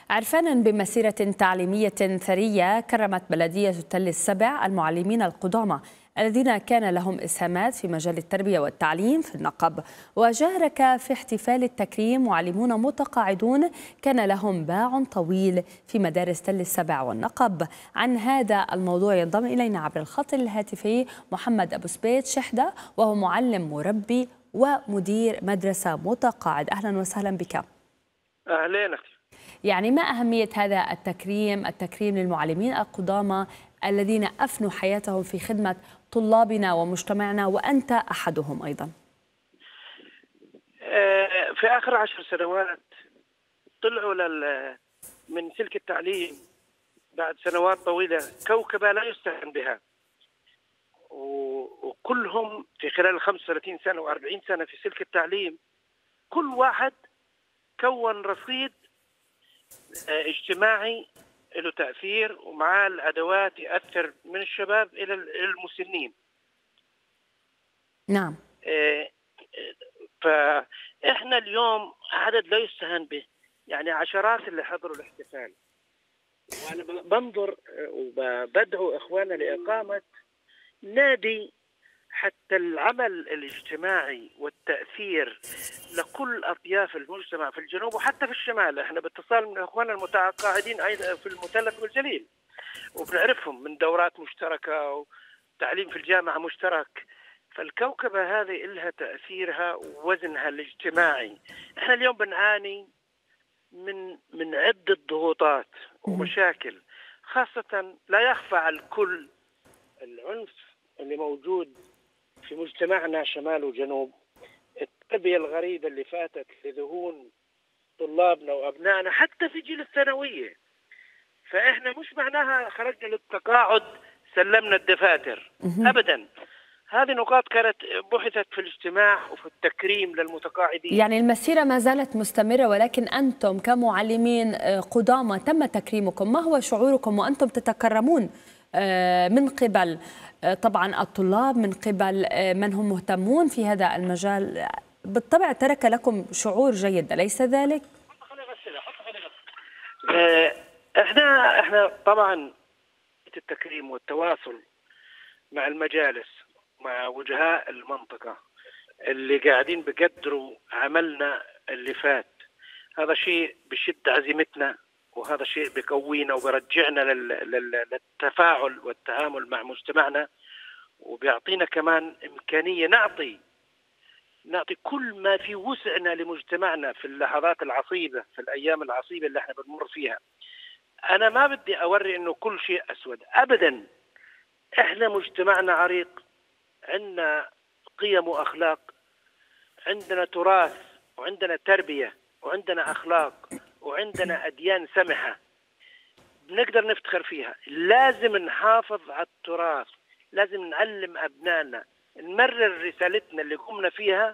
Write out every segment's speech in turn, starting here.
عرفانا بمسيرة تعليمية ثرية كرمت بلدية تل السبع المعلمين القدامى الذين كان لهم إسهامات في مجال التربية والتعليم في النقب، وشارك في احتفال التكريم معلمون متقاعدون كان لهم باع طويل في مدارس تل السبع والنقب. عن هذا الموضوع ينضم إلينا عبر الخط الهاتفي محمد أبو سبيت شحدة، وهو معلم مربي ومدير مدرسة متقاعد. أهلا وسهلا بك. أهلين أختي. يعني ما أهمية هذا التكريم للمعلمين القدامى الذين أفنوا حياتهم في خدمة طلابنا ومجتمعنا، وأنت أحدهم أيضا؟ في آخر 10 سنوات طلعوا من سلك التعليم بعد سنوات طويلة كوكبة لا يستهان بها، وكلهم في خلال 35 سنة و40 سنة في سلك التعليم كل واحد كون رصيد اجتماعي له تأثير، ومعاه الأدوات يأثر من الشباب إلى المسنين. نعم. فإحنا اليوم عدد لا يستهان به، يعني عشرات اللي حضروا الاحتفال، وأنا بنظر وبدعو إخواننا لإقامة نادي حتى العمل الاجتماعي والتأثير لكل أطياف المجتمع في الجنوب وحتى في الشمال. احنا باتصال من اخواننا المتقاعدين ايضا في المثلث والجليل، وبنعرفهم من دورات مشتركة وتعليم في الجامعة مشترك. فالكوكبة هذه لها تأثيرها ووزنها الاجتماعي. احنا اليوم بنعاني من عدة ضغوطات ومشاكل، خاصة لا يخفى على الكل العنف اللي موجود في مجتمعنا شمال وجنوب، التربية الغريبة اللي فاتت لذهون طلابنا وأبنائنا حتى في جيل الثانوية. فإحنا مش معناها خرجنا للتقاعد سلمنا الدفاتر أبدا. هذه نقاط كانت بحثت في الاجتماع وفي التكريم للمتقاعدين. يعني المسيرة ما زالت مستمرة، ولكن أنتم كمعلمين قدامى تم تكريمكم. ما هو شعوركم وأنتم تتكرمون من قبل طبعا الطلاب، من قبل من هم مهتمون في هذا المجال؟ بالطبع ترك لكم شعور جيد، أليس ذلك؟ احنا طبعا التكريم والتواصل مع المجالس مع وجهاء المنطقة اللي قاعدين بقدروا عملنا اللي فات، هذا شيء بشد عزيمتنا، وهذا شيء بيقوينا وبرجعنا للتفاعل والتعامل مع مجتمعنا، وبيعطينا كمان إمكانية نعطي كل ما في وسعنا لمجتمعنا في اللحظات العصيبة، في الأيام العصيبة اللي احنا بنمر فيها. أنا ما بدي أوري إنه كل شيء أسود أبدا. احنا مجتمعنا عريق، عندنا قيم وأخلاق، عندنا تراث وعندنا تربية وعندنا أخلاق وعندنا أديان سمحة بنقدر نفتخر فيها. لازم نحافظ على التراث، لازم نعلم أبنائنا، نمرر رسالتنا اللي قمنا فيها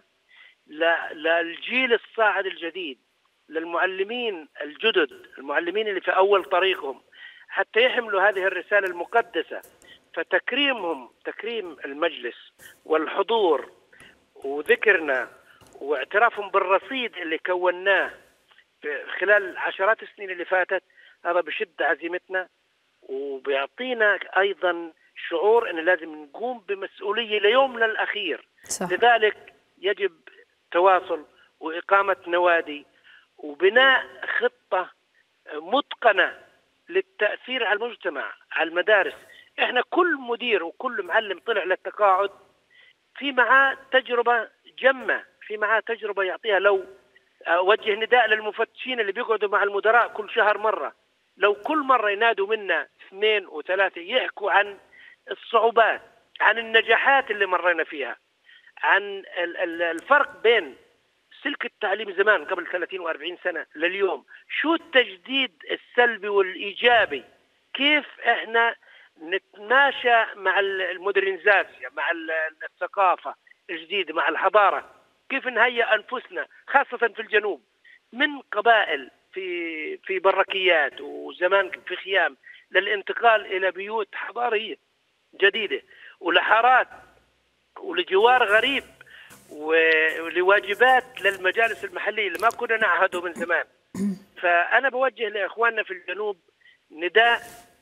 للجيل الصاعد الجديد، للمعلمين الجدد، المعلمين اللي في أول طريقهم، حتى يحملوا هذه الرسالة المقدسة. فتكريمهم، تكريم المجلس والحضور وذكرنا واعترافهم بالرصيد اللي كوناه خلال عشرات السنين اللي فاتت، هذا بشد عزيمتنا وبيعطينا أيضا شعور أن لازم نقوم بمسؤولية ليومنا الأخير. صح. لذلك يجب تواصل وإقامة نوادي وبناء خطة متقنة للتأثير على المجتمع، على المدارس. احنا كل مدير وكل معلم طلع للتقاعد في معاه تجربة جمة، في معاه تجربة يعطيها. لو وجه نداء للمفتشين اللي بيقعدوا مع المدراء كل شهر مرة، لو كل مرة ينادوا منا 2 و3 يحكوا عن الصعوبات، عن النجاحات اللي مرينا فيها، عن الفرق بين سلك التعليم زمان قبل 30 و40 سنة لليوم، شو التجديد السلبي والإيجابي، كيف احنا نتماشى مع المودرنيزاسيون، مع الثقافة الجديدة، مع الحضارة، كيف نهيئ أنفسنا خاصة في الجنوب من قبائل في بركيات وزمان في خيام للانتقال إلى بيوت حضارية جديدة ولحارات ولجوار غريب ولواجبات للمجالس المحلية اللي ما كنا نعهده من زمان. فأنا بوجه لإخواننا في الجنوب نداء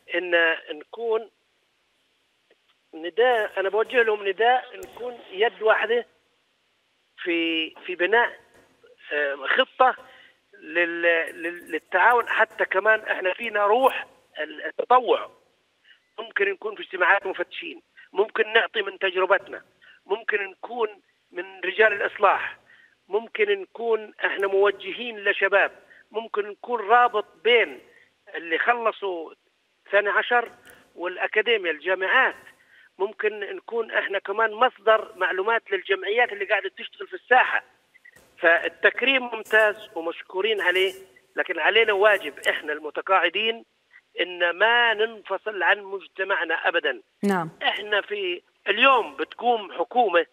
أنا بوجه لهم نداء نكون يد واحدة في بناء خطة للتعاون. حتى كمان احنا فينا روح التطوع، ممكن نكون في اجتماعات مفتشين، ممكن نعطي من تجربتنا، ممكن نكون من رجال الإصلاح، ممكن نكون احنا موجهين لشباب، ممكن نكون رابط بين اللي خلصوا ثاني عشر والأكاديمية الجامعات، ممكن نكون احنا كمان مصدر معلومات للجمعيات اللي قاعدة تشتغل في الساحة. فالتكريم ممتاز ومشكورين عليه، لكن علينا واجب احنا المتقاعدين ان ما ننفصل عن مجتمعنا ابدا. نعم. احنا في اليوم بتقوم حكومة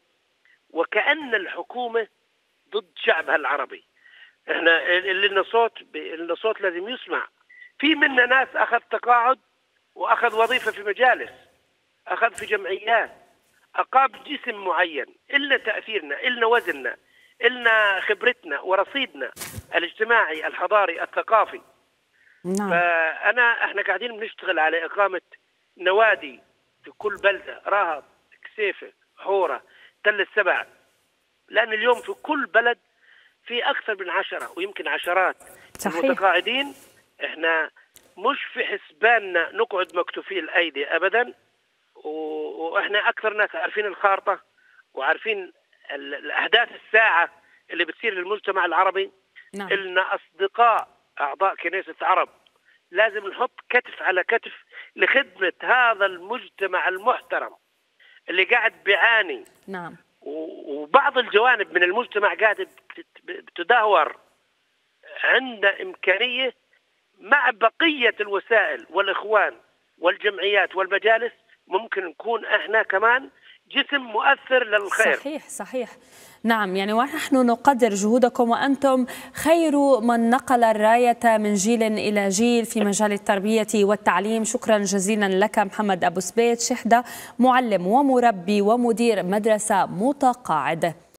وكأن الحكومة ضد شعبها العربي. احنا اللي لنا صوت لازم يسمع. في منا ناس اخذ تقاعد واخذ وظيفة في مجالس، اخذ في جمعيات، اقام جسم معين، إلنا تأثيرنا، إلنا وزننا، إلنا خبرتنا ورصيدنا الاجتماعي الحضاري الثقافي. نعم. احنا قاعدين بنشتغل على إقامة نوادي في كل بلدة، رهط، كسيفة، حورة، تل السبع، لأن اليوم في كل بلد في أكثر من 10 ويمكن عشرات صحيح. المتقاعدين. احنا مش في حسباننا نقعد مكتوفي الأيدي أبدا، واحنا أكثر ناس عارفين الخارطة وعارفين الأحداث الساعة اللي بتصير للمجتمع العربي. نعم. إلنا أصدقاء أعضاء كنيسة عرب، لازم نحط كتف على كتف لخدمة هذا المجتمع المحترم اللي قاعد بيعاني. نعم. وبعض الجوانب من المجتمع قاعد بتدهور. عندنا إمكانية مع بقية الوسائل والإخوان والجمعيات والمجالس، ممكن نكون احنا كمان جسم مؤثر للخير. صحيح صحيح. نعم، يعني ونحن نقدر جهودكم، وأنتم خير من نقل الراية من جيل إلى جيل في مجال التربية والتعليم. شكرا جزيلا لك محمد أبو سبيت شحدة، معلم ومربي ومدير مدرسة متقاعد.